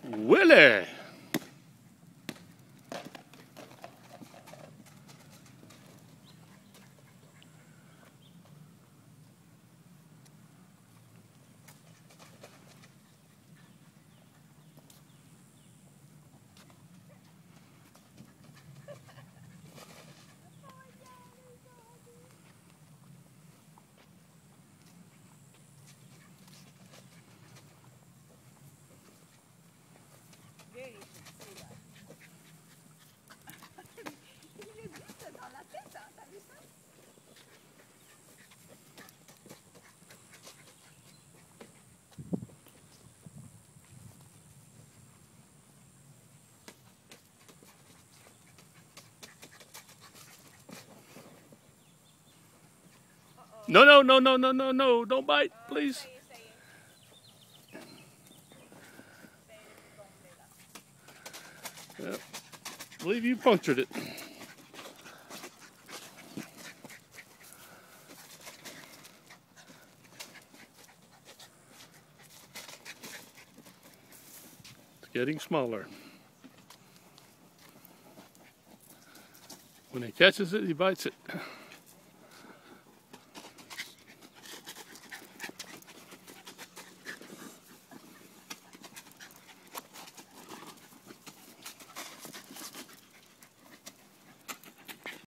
Willie! No, no, no, no, no, no, no. Don't bite, please. Yep. I believe you punctured it. It's getting smaller. When he catches it, he bites it.